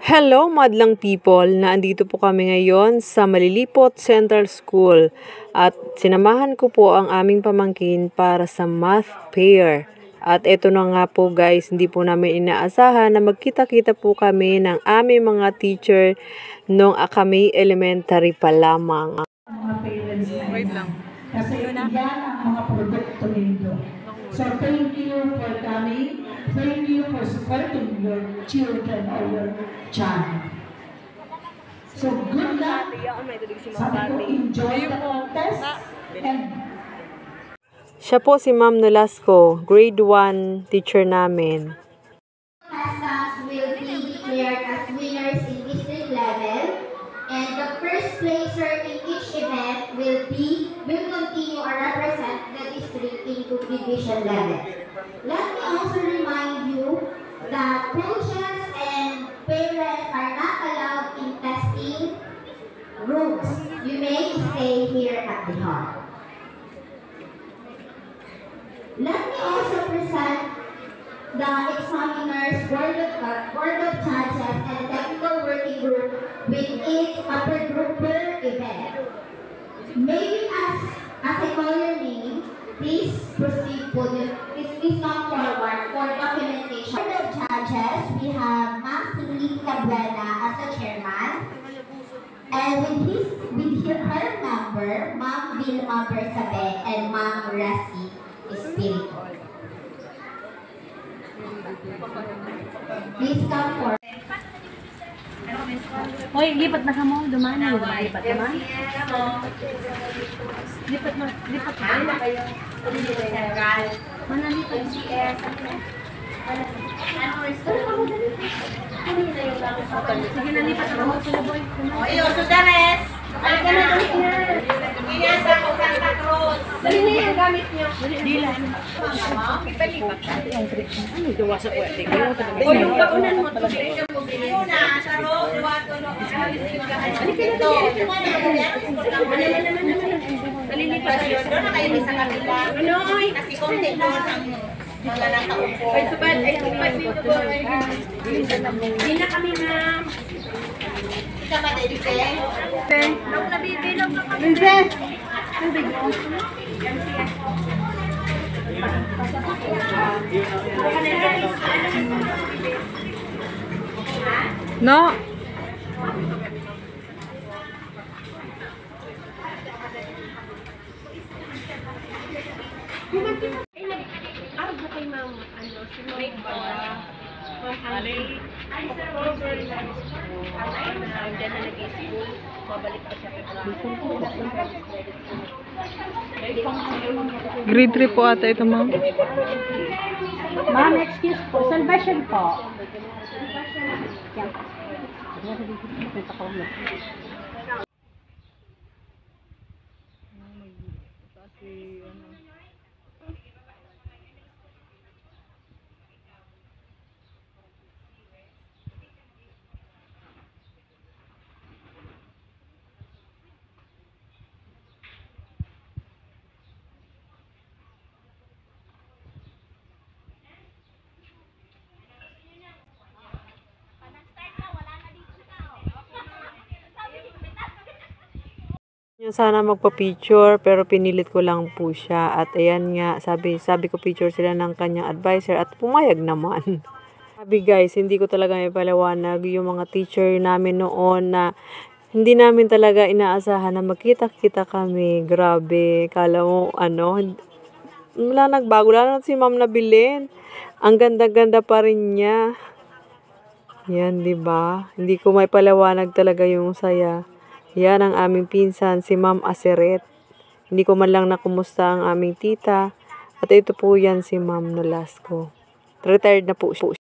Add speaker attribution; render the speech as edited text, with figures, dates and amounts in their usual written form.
Speaker 1: Hello madlang people, naandito po kami ngayon sa Malilipot Central School at sinamahan ko po ang aming pamangkin para sa math fair. At ito na nga po guys, hindi po namin inaasahan na magkita-kita po kami ng aming mga teacher nung kami elementary pa lamang.
Speaker 2: Wait lang. Kasi yan ang mga produkto ninyo. So thank you for coming. Thank you for supporting your children or your child. So good luck. Sabi ko, enjoy the contest. And
Speaker 1: siya po si Ma'am Nolasco, grade 1 teacher namin.
Speaker 3: Contestants will be declared as winners in district level, and the first placer in each event will continue or represent the district into division level. Let me also remind you that coaches and parents are not allowed in testing rooms. You may stay here at the hall. Let me also present the examiners, board of judges, and technical working group with each upper group per event. Maybe as I call your name, please proceed. Please come forward for documentation. Board of judges, we have Ma'am Cindy Cabrera as the chairman, and with her member, Ma'am Vilma Bersabe and Ma'am Rasi Espiritu. Please come forward.
Speaker 4: Hoy, lipat na ka mo. Dumani. Lipat naman. Lipat mo. Lipat mo. Ano kayo? Mana lipat? CS. Sige na, lipat na mo.
Speaker 3: Oy, Sudares!
Speaker 4: Ay, ganun ulit na.
Speaker 3: Inasa ko Santa Cruz.
Speaker 4: Dali na yung gamit niyo. Dila.
Speaker 3: Ipalipat siya.
Speaker 1: Ano ito wasa ko?
Speaker 4: O yung paunan mo.
Speaker 3: Una, saro, duwato, no.
Speaker 4: Nalilipat tayo.
Speaker 3: Doon na kayo sa kapila.
Speaker 4: Ano?
Speaker 3: Kasi konti doon ang mga nakaupo.
Speaker 4: Ay, subad. Ay, subad. Hindi na kami na.
Speaker 3: Ika ba, Dedike?
Speaker 4: Log na bibilog na kami.
Speaker 1: Hindi!
Speaker 4: Tubig mo.
Speaker 1: No!
Speaker 4: Arog na kay ma'am, si Mike ba? Ali. Ay, sir, dyan na nag-i-school. Babalik pa siya kay
Speaker 1: Grade 3 po ata ito ma'am.
Speaker 4: Ma'am, excuse po. Salvation po. Yan.
Speaker 1: Sana magpa-picture pero pinilit ko lang po siya at ayan nga sabi ko picture sila ng kanyang advisor at pumayag naman. Sabi guys, hindi ko talaga may paliwanag yung mga teacher namin noon na hindi namin talaga inaasahan na magkita-kita kami. Grabe, kala mo wala nagbago, lalo na si Ma'am Nabilin. Ang ganda-ganda pa rin niya. Yan, 'di ba? Hindi ko may paliwanag talaga yung saya. Yan ang aming pinsan, si Ma'am Aseret. Hindi ko man lang nakumusta ang aming tita. At ito po yan si Ma'am Nolasco. Retired na po siya.